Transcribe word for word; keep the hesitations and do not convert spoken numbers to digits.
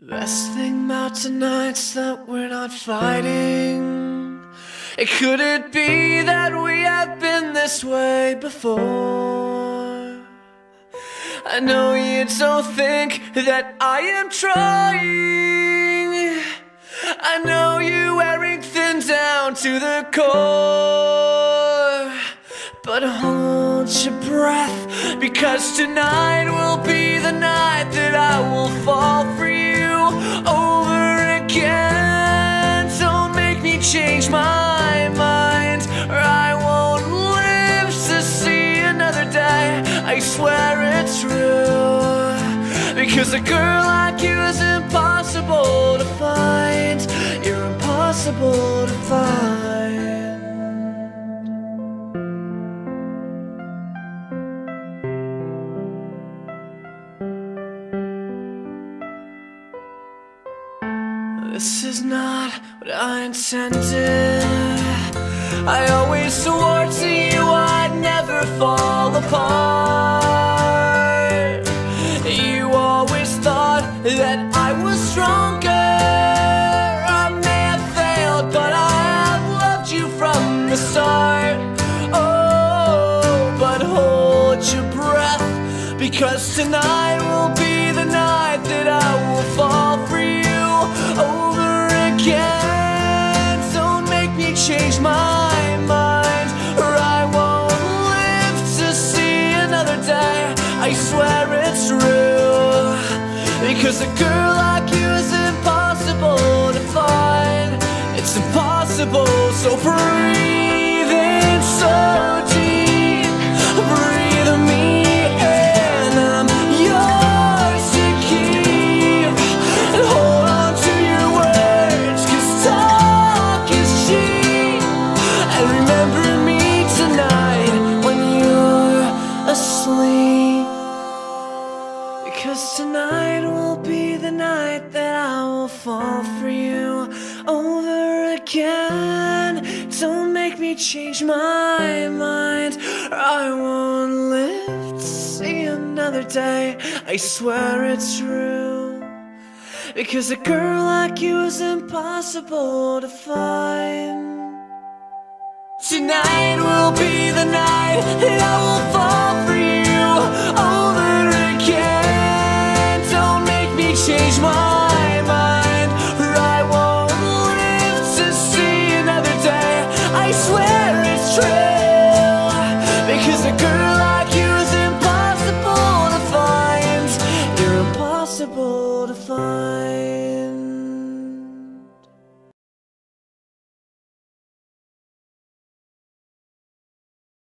Best thing about tonight's that we're not fighting. It could it be that we have been this way before? I know you don't think that I am trying. I know you wearing thin down to the core. But hold your breath, because tonight will be the night that I will fall for you over again. Don't make me change my mind, or I won't live to see another day. I swear it's true, because a girl like you is impossible to find. You're impossible to find. This is not what I intended. I always swore to you I'd never fall apart. You always thought that I was stronger. I may have failed, but I have loved you from the start. Oh, but hold your breath, because tonight will be the night that I will fall for you over again. Don't make me change my mind, or I won't live to see another day. I swear it's real, because a girl like you is impossible to find. It's impossible, so breathe in so deep. Breathe me in, I'm yours to keep. And hold on to your words, 'cause talk is cheap. And remember me tonight when you're asleep, because tonight will be the night that I will fall for you over again. Don't make me change my mind, or I won't live to see another day. I swear it's true, because a girl like you is impossible to find. Tonight will be the night that I will fall